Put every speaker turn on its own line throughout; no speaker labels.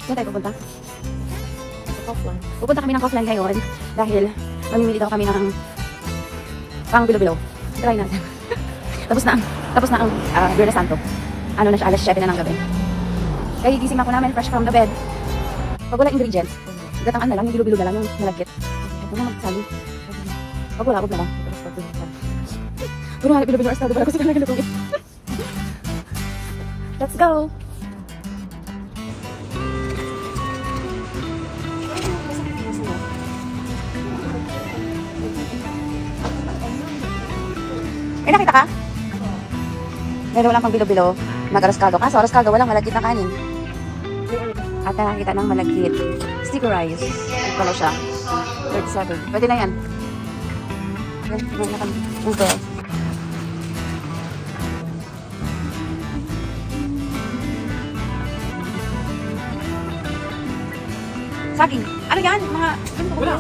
Saan tayo pupunta?
Sa Kaufland.
Pupunta kami ng Kaufland ngayon dahil mamimili daw kami ng pang bilo-bilo. Try natin. tapos na ang Viernes Santo. Ano na siya, alas 7 na ng gabi. Kaya gising ako namin fresh from the bed. Pag wala ingredients, gatangan na lang, yung bilo-bilo na lang, yung malagkit. Huwag na magsali. Pag wala, huwag na lang. Puro nga, bilo-bilo arstado pala ko sa kanila lutuin. Let's go! May nakita ka? Pero walang pang bilo-bilo, mag-aroscaldo. Kaso aroscaldo, walang malagkit na kanin. At nakakita ng malagkit. Sticky rice. Ito pala siya. 37. Pwede na yan. Okay. Saging. Ano yan? Mga...
Wala.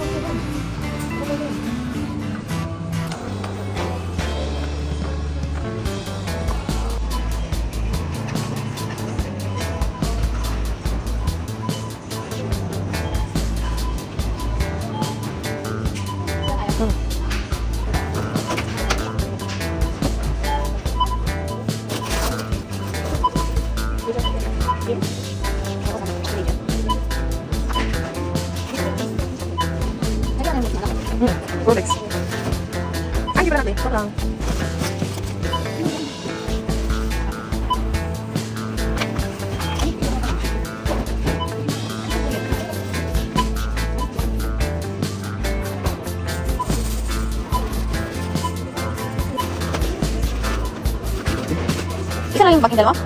Rolex. Ay, di ba natin?
Ito lang.
Isa lang yung baking dalawa?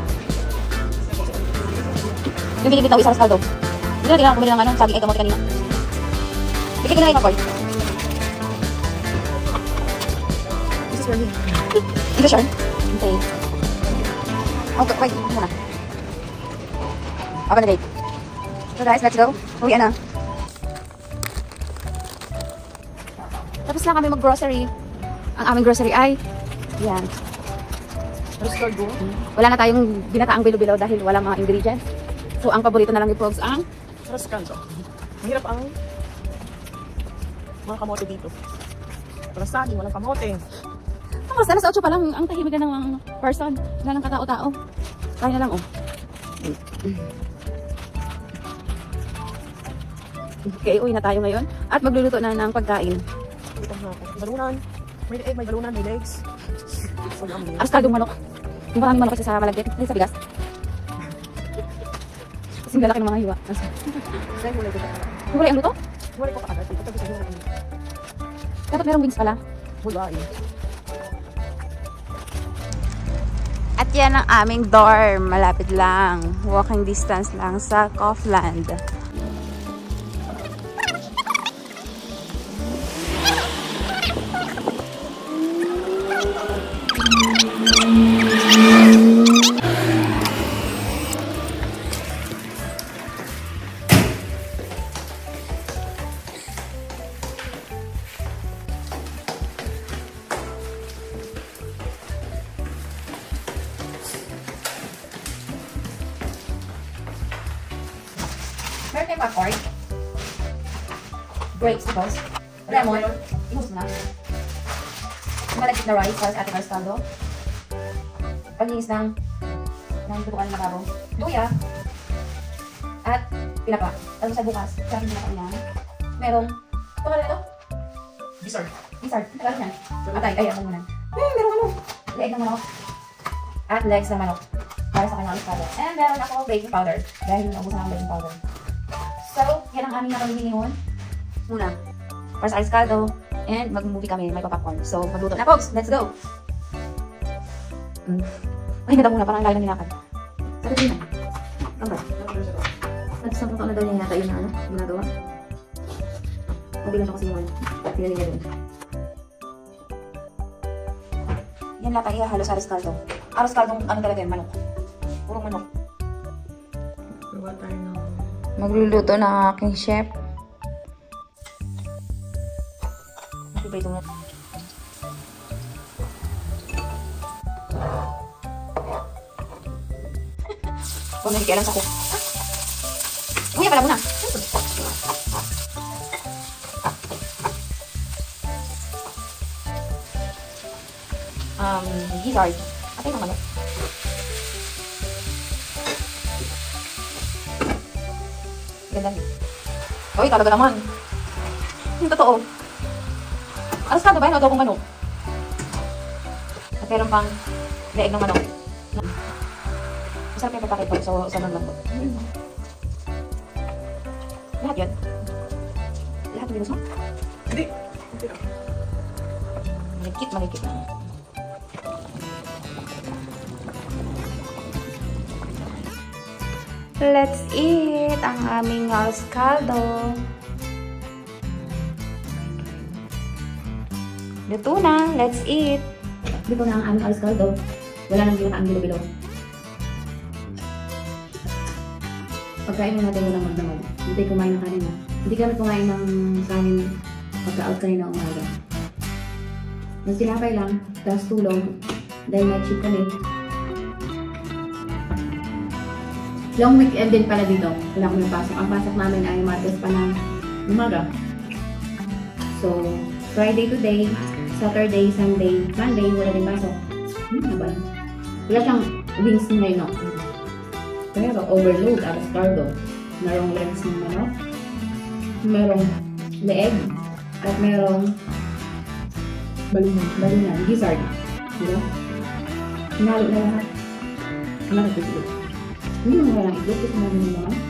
Yung binibit na isa aroscaldo. Hindi na tingnan bumili ng ano, saging ay kamote kanina. Bigyan ko na rin ako.
This is really...
Hindi sure? Okay. Okay, wait. Muna. Open the gate. So guys, let's go. Uwi na. Tapos na kami mag-grocery. Ang aming grocery ay yan.
Aroscaldo.
Wala na tayong binataang bilo-bilo dahil wala mga ingredients. So ang paborito na lang ni Pogs ang
Aroscaldo. Mahirap ang mga kamote dito. Para sa akin, walang kamote.
Tapos alas 8 pa lang ang tahimik na ng person. Wala ng katao-tao. Kaya na lang oh. Okay, uwi na tayo ngayon. At magluluto na ng pagkain.
Ito na ako. Balunan. May egg, may balunan, may legs. So yummy.
Aroscaldong manok. Yung maraming manok kasi sa malagkit. Ay, sa bigas. Kasing lalaki ng mga hiwa.
Kaya mulay ko na.
Kulay ang luto?
Mulay ko kaagad. Ito sabi sa iyo.
Dapat merong wings pala.
Wala eh.
At yan ang aming dorm. Malapit lang. Walking distance lang sa Kaufland. Meron tayong popcorn. Grapes, tapos. Lemon. Imus na. Malagkit na rice para sa ating aroscaldo. Paglinis ng tutukan na babo. Luya. At pinapa. Tapos sa bukas, sa aking pinapa niya. Merong, ito ka na ito?
Bizarre.
Bizarre. Ito ka yan. Atay, ay, ako muna. Meron ano? Leeg ng manok. At legs ng manok. Para sa kanyang aroscaldo. And meron ako baking powder. Dahil naubusan ang baking powder. So, yan ang aming nakabili ngayon. Muna, para sa aroscaldo. And mag-movie kami, may popcorn. So, magluto na, folks. Let's go! Ay, ganda muna. Parang ang layo ng nilakad. Sabi din na. Ang ba? Nag-isang taon na daw niya yata yun na ano, ginagawa. Mabilang ako kasi yun. Tingnan niya dun. Yan lata ihahalo sa aroscaldo. Aroscaldo, ano talaga yun? Manok. Purong manok.
Gawa tayo ng...
Magluluto ng aking chef. Iba ito nga. Huwag nakikialam sa cook. Mamaya pala muna. Gizzard. Atay ng manok. Ganda niyo. Uy, talaga naman. Yung totoo. Arastado ba yun o adobong manok? At meron pang leeg ng manok. Masarap yung pagkakita sa lambot. Lahat yun? Lahat yung mo?
Hindi.
Malikit lang. Let's eat ang aming house caldo. Luto na. Let's eat. Luto na ang aming house caldo. Wala nang ginakaang bilo-bilo. Pagkain na natin walang magdamag. Hindi kumain ng kanina. Hindi kami kumain ng kanin pagka-out kanina umaga. Nagtinapay lang. Tapos tulog. Dahil night shift kami. Long weekend din pala dito. Wala kami pasok. Ang pasok namin ay Martes pa ng umaga. So, Friday today, Saturday, Sunday, Monday, wala din pasok. Wala siyang wings ngayon, no? Pero overload, alas cardo. Merong legs ng manok. Merong leeg. At merong balunan. Gizzard. Diba? Hinalo na lahat. Hinalo na lahat. Hindi mo walang itlog kasi namin yung laman.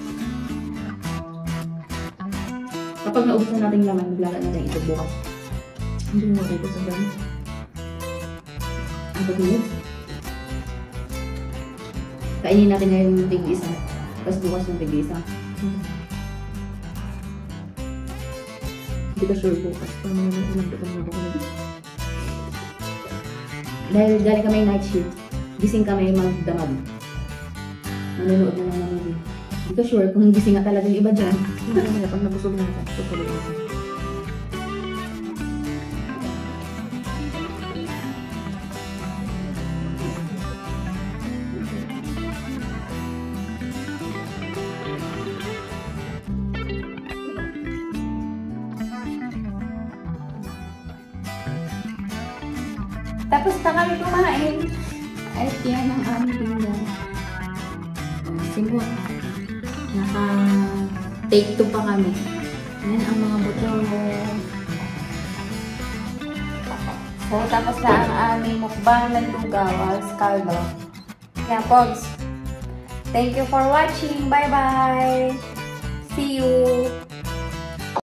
Kapag naubos na natin yung laman, maglaga natin itlog bukas. Hindi mo naubos ang dami. Ang pag-init. Kainin natin ngayon yung tig-isa. Tapos bukas yung tig-isa.
Hindi ka sure bukas. Paano naman ilang dapat mo ba?
Dahil galing kami night shift, gising kami magdamag. Nanonood na lang ng movie. Hindi ko sure kung gising nga talaga yung iba dyan.
Hindi naman pag nabusog na ako. Tutuloy ako.
Tapos na kami kumain. At yan ang aming pinggan. Simbo. Naka-take 2 pa kami. Yan ang mga buto. So, tapos na ang aming mukbang ng lugaw, caldo. Kaya, Pogs, thank you for watching. Bye-bye!